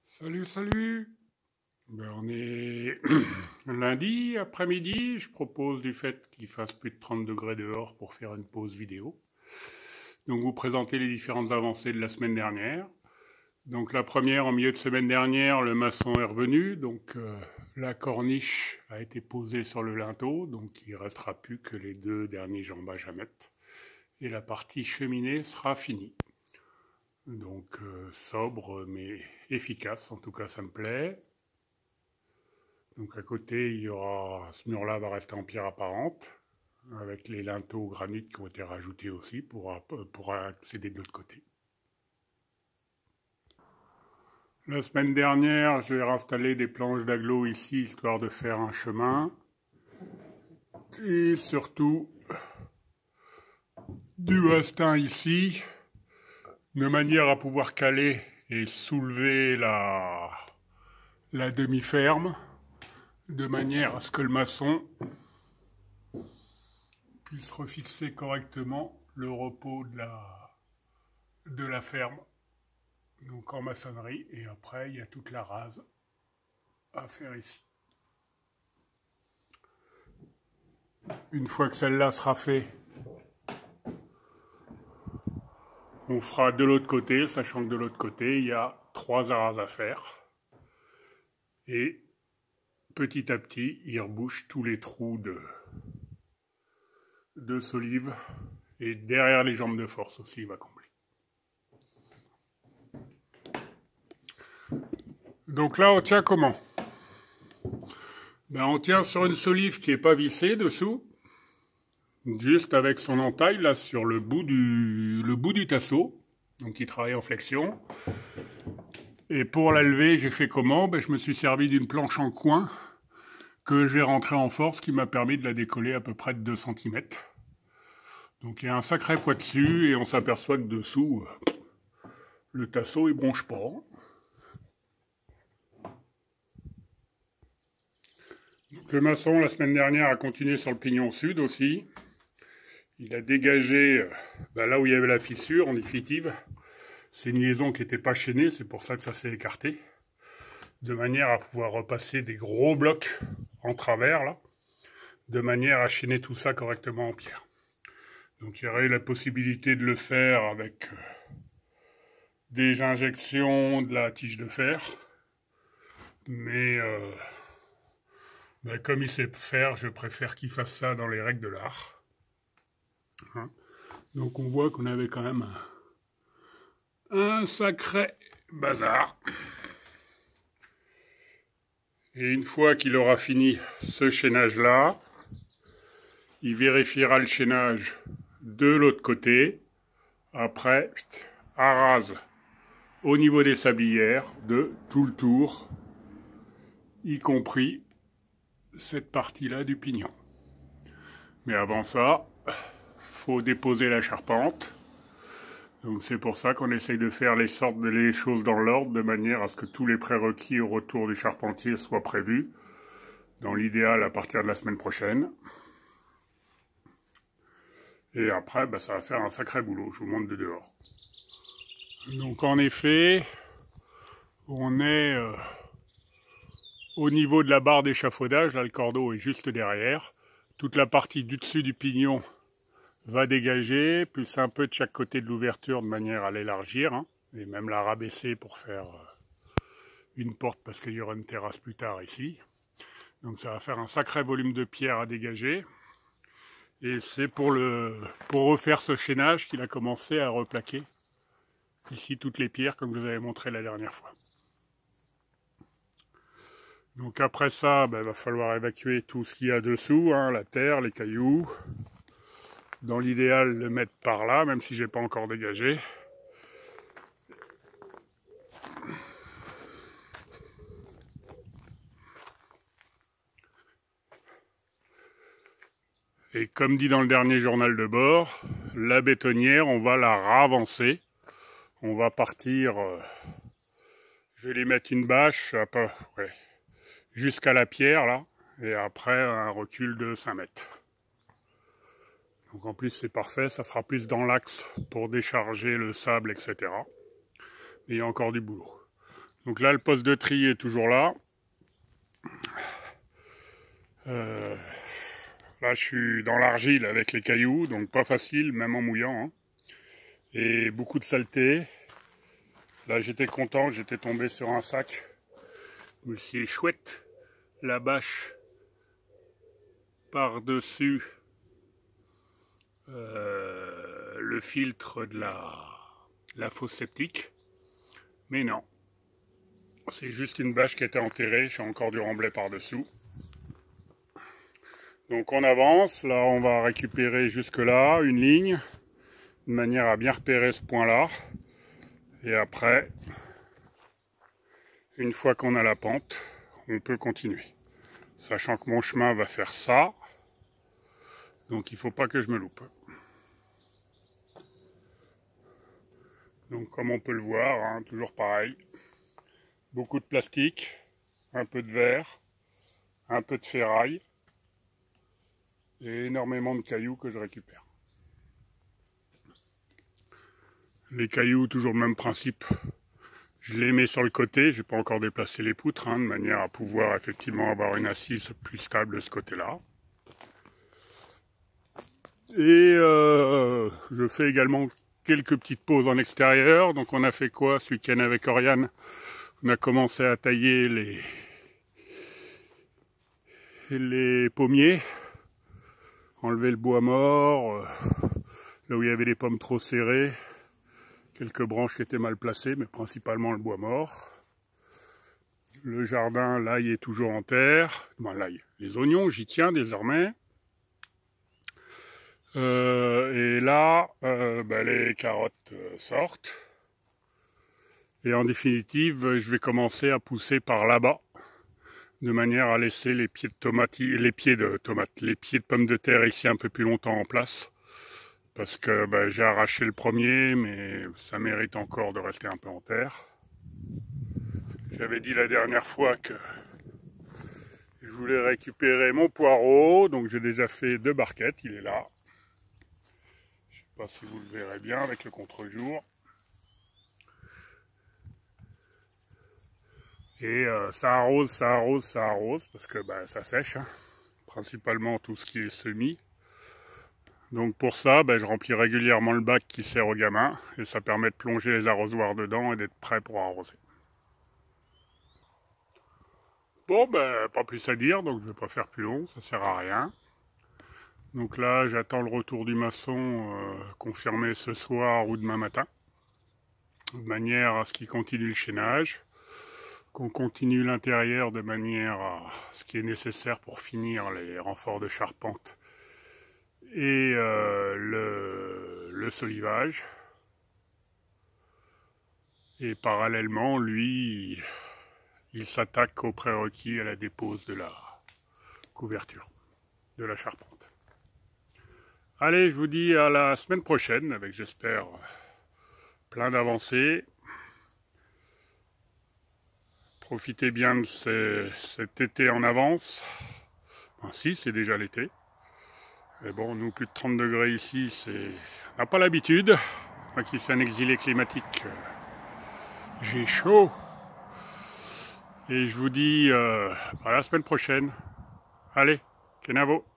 Salut, salut! On est lundi après-midi. Je propose du fait qu'il fasse plus de 30 degrés dehors pour faire une pause vidéo. Donc vous présenter les différentes avancées de la semaine dernière. Donc la première, en milieu de semaine dernière, le maçon est revenu. Donc la corniche a été posée sur le linteau. Donc il ne restera plus que les deux derniers jambages à mettre. Et la partie cheminée sera finie. Donc sobre mais efficace, en tout cas ça me plaît. Donc à côté, ce mur-là va rester en pierre apparente, avec les linteaux granit qui ont été rajoutés aussi pour accéder de l'autre côté. La semaine dernière, j'ai installé des planches d'agglo ici, histoire de faire un chemin. Et surtout, du bastin ici, de manière à pouvoir caler et soulever la demi-ferme, de manière à ce que le maçon puisse refixer correctement le repos de la ferme, donc en maçonnerie, et après il y a toute la rase à faire ici. Une fois que celle-là sera faite, on fera de l'autre côté, sachant que de l'autre côté il y a 3 arases à faire, et petit à petit il rebouche tous les trous de solive, et derrière les jambes de force aussi il va combler. Donc là on tient comment? On tient sur une solive qui n'est pas vissée dessous, juste avec son entaille là sur le bout du tasseau, donc il travaille en flexion. Et pour la lever, j'ai fait comment? Je me suis servi d'une planche en coin que j'ai rentrée en force, qui m'a permis de la décoller à peu près de 2 cm. Donc il y a un sacré poids dessus, et on s'aperçoit que dessous, le tasseau il bronche pas. Donc le maçon, la semaine dernière, a continué sur le pignon sud aussi. Il a dégagé là où il y avait la fissure, en définitive. C'est une liaison qui n'était pas chaînée, c'est pour ça que ça s'est écarté. De manière à pouvoir repasser des gros blocs en travers, là. De manière à chaîner tout ça correctement en pierre. Donc il y aurait eu la possibilité de le faire avec des injections de la tige de fer. Mais comme il sait faire, je préfère qu'il fasse ça dans les règles de l'art. Hein? Donc on voit qu'on avait quand même un sacré bazar. Et une fois qu'il aura fini ce chaînage-là, il vérifiera le chaînage de l'autre côté. Après, arrase au niveau des sablières de tout le tour, y compris cette partie-là du pignon. Mais avant ça, faut déposer la charpente. Donc c'est pour ça qu'on essaye de faire les choses dans l'ordre, de manière à ce que tous les prérequis au retour du charpentier soient prévus, dans l'idéal à partir de la semaine prochaine. Et après, ça va faire un sacré boulot, je vous montre de dehors. Donc en effet, on est au niveau de la barre d'échafaudage, là le cordeau est juste derrière. Toute la partie du dessus du pignon va dégager, plus un peu de chaque côté de l'ouverture de manière à l'élargir, hein, et même la rabaisser pour faire une porte parce qu'il y aura une terrasse plus tard ici. Donc ça va faire un sacré volume de pierre à dégager. Et c'est pour refaire ce chaînage qu'il a commencé à replaquer ici toutes les pierres comme je vous avais montré la dernière fois. Donc après ça, il va falloir évacuer tout ce qu'il y a dessous, hein, la terre, les cailloux. Dans l'idéal, le mettre par là, même si j'ai pas encore dégagé. Et comme dit dans le dernier journal de bord, la bétonnière, on va la ravancer. On va partir, je vais lui mettre une bâche jusqu'à la pierre là, et après un recul de 5 mètres. Donc en plus c'est parfait, ça fera plus dans l'axe pour décharger le sable, etc. Mais il y a encore du boulot. Donc là, le poste de tri est toujours là. Là, je suis dans l'argile avec les cailloux, donc pas facile, même en mouillant. Hein. Et beaucoup de saleté. Là, j'étais content, j'étais tombé sur un sac. Je me suis dit, chouette, la bâche par-dessus le filtre de la fosse septique. Mais non, c'est juste une bâche qui était enterrée, j'ai encore du remblai par-dessous. Donc on avance, là on va récupérer jusque là une ligne, de manière à bien repérer ce point-là. Et après, une fois qu'on a la pente, on peut continuer. Sachant que mon chemin va faire ça, donc il ne faut pas que je me loupe. Donc comme on peut le voir, hein, toujours pareil, beaucoup de plastique, un peu de verre, un peu de ferraille, et énormément de cailloux que je récupère. Les cailloux, toujours le même principe. Je les mets sur le côté, j'ai pas encore déplacé les poutres, hein, de manière à pouvoir effectivement avoir une assise plus stable de ce côté-là. Et je fais également quelques petites pauses en extérieur. Donc on a fait quoi ce week-end avec Oriane? On a commencé à tailler les pommiers, enlever le bois mort, là où il y avait des pommes trop serrées, quelques branches qui étaient mal placées, mais principalement le bois mort. Le jardin, l'ail est toujours en terre. Bon, l'ail, les oignons, j'y tiens désormais. Et là, les carottes sortent. Et en définitive, je vais commencer à pousser par là-bas, de manière à laisser les pieds de tomates, les pieds de pommes de terre ici un peu plus longtemps en place. Parce que j'ai arraché le premier, mais ça mérite encore de rester un peu en terre. J'avais dit la dernière fois que je voulais récupérer mon poireau, donc j'ai déjà fait 2 barquettes, il est là. Je ne sais pas si vous le verrez bien avec le contre-jour. Et ça arrose, parce que ça sèche, hein. Principalement tout ce qui est semis. Donc pour ça, je remplis régulièrement le bac qui sert aux gamins, et ça permet de plonger les arrosoirs dedans et d'être prêt pour arroser. Bon, pas plus à dire, donc je ne vais pas faire plus long, ça sert à rien. Donc là, j'attends le retour du maçon confirmé ce soir ou demain matin, de manière à ce qu'il continue le chaînage, qu'on continue l'intérieur de manière à ce qui est nécessaire pour finir les renforts de charpente et le solivage. Et parallèlement, lui, il s'attaque aux prérequis à la dépose de la couverture, de la charpente. Allez, je vous dis à la semaine prochaine, avec j'espère plein d'avancées. Profitez bien de cet été en avance. Si, c'est déjà l'été. Mais bon, nous, plus de 30 degrés ici, on n'a pas l'habitude. Moi qui suis un exilé climatique, j'ai chaud. Et je vous dis à la semaine prochaine. Allez, Kenavo.